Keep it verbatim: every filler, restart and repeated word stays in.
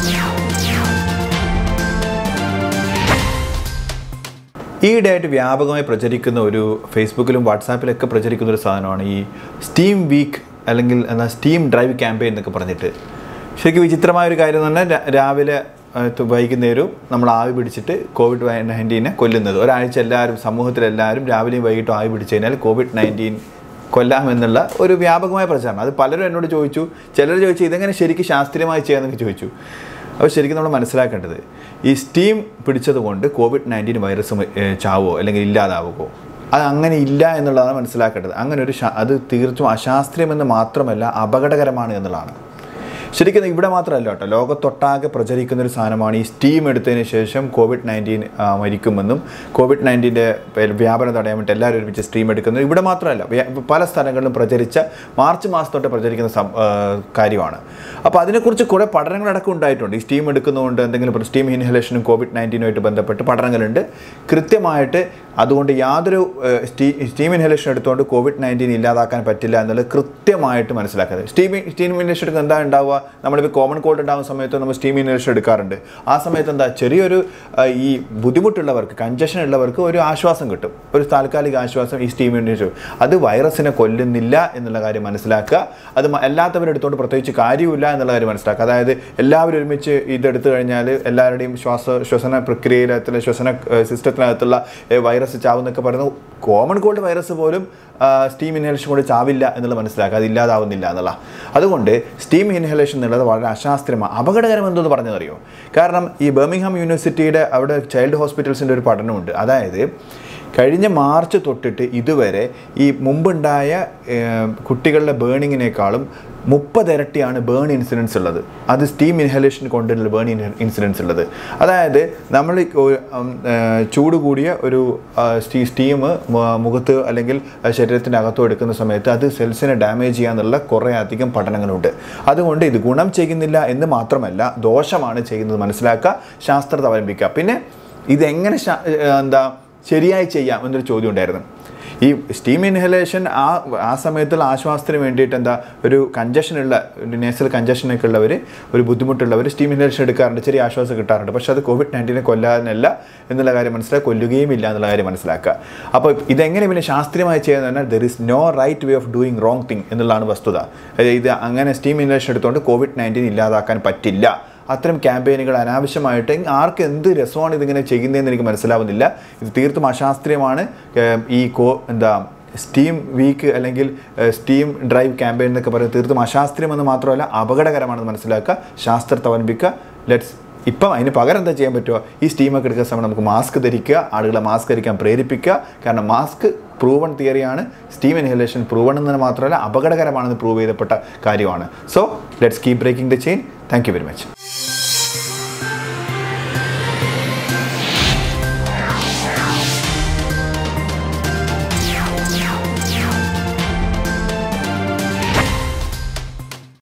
ഈയിടെയായിട്ട് വ്യാപകമായി പ്രചരിക്കുന്ന ഒരു ഫേസ്ബുക്കിലും വാട്സാപ്പിലൊക്കെ പ്രചരിക്കുന്ന ഒരു സാധനമാണ് ഈ സ്റ്റീം വീക്ക് അല്ലെങ്കിൽ എന്നാൽ സ്റ്റീം ഡ്രൈവ് ക്യാമ്പയിൻ എന്നൊക്കെ പറഞ്ഞിട്ട്. ശരിക്കും വിചിത്രമായൊരു കാര്യം എന്ന് പറഞ്ഞാൽ രാവിലെ വൈകുന്നേരവും നമ്മൾ ആവി പിടിച്ചിട്ട് കോവിഡ് നയൻറ്റീനെ കൊല്ലുന്നത്. ഒരാഴ്ച എല്ലാവരും സമൂഹത്തിലെല്ലാവരും രാവിലെയും വൈകിട്ടും ആവി പിടിച്ചു കഴിഞ്ഞാൽ കോവിഡ് നയൻറ്റീൻ കൊല്ലാമെന്നുള്ള ഒരു വ്യാപകമായ പ്രചാരണം. അത് പലരും എന്നോട് ചോദിച്ചു. ചിലർ ചോദിച്ചു ഇതെങ്ങനെ ശരിക്കും ശാസ്ത്രീയമായി ചെയ്യാമെന്നൊക്കെ ചോദിച്ചു. അപ്പോൾ ശരിക്കും നമ്മൾ മനസ്സിലാക്കേണ്ടത് ഈ സ്റ്റീം പിടിച്ചത് കൊണ്ട് കോവിഡ് നയൻറ്റീൻ വൈറസ് ചാവോ അല്ലെങ്കിൽ ഇല്ലാതാവുമോ, അത് അങ്ങനെ ഇല്ല എന്നുള്ളതാണ് മനസ്സിലാക്കേണ്ടത്. അങ്ങനെ ഒരു അത് തീർത്തും അശാസ്ത്രീയമെന്ന് മാത്രമല്ല അപകടകരമാണ് എന്നുള്ളതാണ്. ശരിക്കും ഇവിടെ മാത്രമല്ല കേട്ടോ, ലോകത്തൊട്ടാകെ പ്രചരിക്കുന്നൊരു സാധനമാണ് ഈ സ്റ്റീം എടുത്തതിന് ശേഷം കോവിഡ് നയൻറ്റീൻ മരിക്കുമെന്നും കോവിഡ് നയൻറ്റീൻ്റെ വ്യാപനം തടയാൻ വേണ്ടി എല്ലാവരും ഒരുമിച്ച് സ്റ്റീം എടുക്കുന്നത് ഇവിടെ മാത്രമല്ല പല സ്ഥലങ്ങളിലും പ്രചരിച്ച മാർച്ച് മാസത്തോട്ട് പ്രചരിക്കുന്ന കാര്യമാണ്. അപ്പോൾ അതിനെക്കുറിച്ച് കുറേ പഠനങ്ങളടക്കം ഉണ്ടായിട്ടുണ്ട്. ഈ സ്റ്റീം എടുക്കുന്നതുകൊണ്ട് എന്തെങ്കിലും സ്റ്റീം ഇൻഹലേഷനും കോവിഡ് നയൻറ്റീനുമായിട്ട് ബന്ധപ്പെട്ട് പഠനങ്ങളുണ്ട്. കൃത്യമായിട്ട് അതുകൊണ്ട് യാതൊരു സ്റ്റീ സ്റ്റീം ഇൻഹലേഷൻ എടുത്തുകൊണ്ട് കോവിഡ് നയൻറ്റീൻ ഇല്ലാതാക്കാൻ പറ്റില്ല എന്നുള്ളത് കൃത്യമായിട്ട് മനസ്സിലാക്കുന്നത്. സ്റ്റീം സ്റ്റീം ഇൻഹലേഷൻ എടുക്കുന്നത് എന്താ ഉണ്ടാവുക, നമ്മളിപ്പോൾ കോമൺ കോൾഡ് ഉണ്ടാകുന്ന സമയത്ത് നമ്മൾ സ്റ്റീം ഇൻഹലേഷൻ എടുക്കാറുണ്ട്. ആ സമയത്ത് എന്താ ചെറിയൊരു ഈ ബുദ്ധിമുട്ടുള്ളവർക്ക് കൺജഷൻ ഉള്ളവർക്ക് ഒരു ആശ്വാസം കിട്ടും, ഒരു താൽക്കാലിക ആശ്വാസം ഈ സ്റ്റീം ഇൻഹലേഷൻ. അത് വൈറസിനെ കൊല്ലുന്നില്ല എന്നുള്ള കാര്യം മനസ്സിലാക്കുക. അത് എല്ലാത്തവരും എടുത്തുകൊണ്ട് പ്രത്യേകിച്ച് കാര്യമില്ല എന്നുള്ള കാര്യം മനസ്സിലാക്കുക. അതായത് എല്ലാവരും ഒരുമിച്ച് ഇതെടുത്തു കഴിഞ്ഞാൽ എല്ലാവരുടെയും ശ്വാസ ശ്വസന പ്രക്രിയയിലെ ശ്വസന സിസ്റ്റത്തിനകത്തുള്ള വൈറസ് ചാവുന്നൊക്കെ പറയുന്നത് കോമൺ കോൾഡ് വൈറസ് പോലും സ്റ്റീം ഇൻഹലേഷൻ കൊണ്ട് ചാവില്ല എന്നുള്ളത് മനസ്സിലാക്കുക, അത് ഇല്ലാതാവുന്നില്ല എന്നുള്ള. അതുകൊണ്ട് സ്റ്റീം ഇൻഹലേഷൻ എന്നുള്ളത് വളരെ അശാസ്ത്രീയമാണ്, അപകടകരം എന്തെന്ന് പറഞ്ഞതറിയോ? കാരണം ഈ ബർമിംഗ്ഹാം യൂണിവേഴ്സിറ്റിയുടെ അവിടെ ചൈൽഡ് ഹോസ്പിറ്റൽസിൻ്റെ ഒരു പഠനമുണ്ട്. അതായത് കഴിഞ്ഞ മാർച്ച് തൊട്ടിട്ട് ഇതുവരെ ഈ മുമ്പുണ്ടായ കുട്ടികളുടെ ബേണിങ്ങിനേക്കാളും മുപ്പതിരട്ടിയാണ് ബേൺ ഇൻസിഡൻസ് ഉള്ളത്. അത് സ്റ്റീം ഇൻഹലേഷൻ കൊണ്ടുള്ള ബേൺ ഇൻസിഡൻസ് ഉള്ളത്. അതായത് നമ്മൾ ചൂട് കൂടിയ ഒരു സ്റ്റീ സ്റ്റീം മുഖത്ത് അല്ലെങ്കിൽ ശരീരത്തിൻ്റെ അകത്തോ എടുക്കുന്ന സമയത്ത് അത് സെൽസിനെ ഡാമേജ് ചെയ്യാന്നുള്ള കുറേ അധികം പഠനങ്ങളുണ്ട്. അതുകൊണ്ട് ഇത് ഗുണം ചെയ്യുന്നില്ല എന്ന് മാത്രമല്ല ദോഷമാണ് ചെയ്യുന്നത് മനസ്സിലാക്കുക, ശാസ്ത്രത്തെ അവലംബിക്കുക. പിന്നെ ഇതെങ്ങനെ എന്താ ശരിയായി ചെയ്യാം എന്നൊരു ചോദ്യം ഉണ്ടായിരുന്നു. ഈ സ്റ്റീം ഇൻഹലേഷൻ ആ ആ സമയത്തുള്ള ആശ്വാസത്തിന് വേണ്ടിയിട്ട് എന്താ ഒരു കഞ്ചഷനുള്ള ഒരു നേസൽ കഞ്ചഷനൊക്കെ ഉള്ളവർ ഒരു ബുദ്ധിമുട്ടുള്ളവർ സ്റ്റീം ഇൻഹലേഷൻ എടുക്കാറുണ്ട്, ചെറിയ ആശ്വാസം കിട്ടാറുണ്ട്. പക്ഷേ അത് കോവിഡ് നയൻറ്റീനെ കൊല്ലാനല്ല എന്നുള്ള കാര്യം മനസ്സിലാക്കുക, കൊല്ലുകയും ഇല്ല എന്നുള്ള കാര്യം മനസ്സിലാക്കുക. അപ്പോൾ ഇതെങ്ങനെ പിന്നെ ശാസ്ത്രീയമായി ചെയ്യാന്ന് പറഞ്ഞാൽ there is no right way of doing wrong thing എന്നുള്ളതാണ് വസ്തുത. ഇത് അങ്ങനെ സ്റ്റീം ഇൻഹലേഷൻ എടുത്തുകൊണ്ട് കോവിഡ് നയൻറ്റീൻ ഇല്ലാതാക്കാൻ പറ്റില്ല. അത്തരം ക്യാമ്പയിനുകൾ അനാവശ്യമായിട്ട് ആർക്ക് എന്ത് രസമാണ് ഇതിങ്ങനെ ചെയ്യുന്നതെന്ന് എനിക്ക് മനസ്സിലാവുന്നില്ല. ഇത് തീർത്തും അശാസ്ത്രീയമാണ്. ഈ കോ എന്താ സ്റ്റീം വീക്ക് അല്ലെങ്കിൽ സ്റ്റീം ഡ്രൈവ് ക്യാമ്പയിൻ എന്നൊക്കെ പറയുന്നത് തീർത്തും അശാസ്ത്രീയമെന്ന് മാത്രമല്ല അപകടകരമാണെന്ന് മനസ്സിലാക്കുക, ശാസ്ത്രത്തെ അവലംബിക്കുക. ലെറ്റ്സ് ഇപ്പം അതിന് പകരം എന്താ ചെയ്യാൻ പറ്റുമോ? ഈ സ്റ്റീമൊക്കെ എടുക്കുന്ന സമയം നമുക്ക് മാസ്ക് ധരിക്കുക, ആളുകളെ മാസ്ക് ധരിക്കാൻ പ്രേരിപ്പിക്കുക. കാരണം മാസ്ക് പ്രൂവൺ തിയറിയാണ്, സ്റ്റീം ഇൻഹലേഷൻ പ്രൂവൺ എന്ന് മാത്രമല്ല അപകടകരമാണെന്ന് പ്രൂവ് ചെയ്യപ്പെട്ട കാര്യമാണ്. So let's keep breaking the chain. Thank you very much.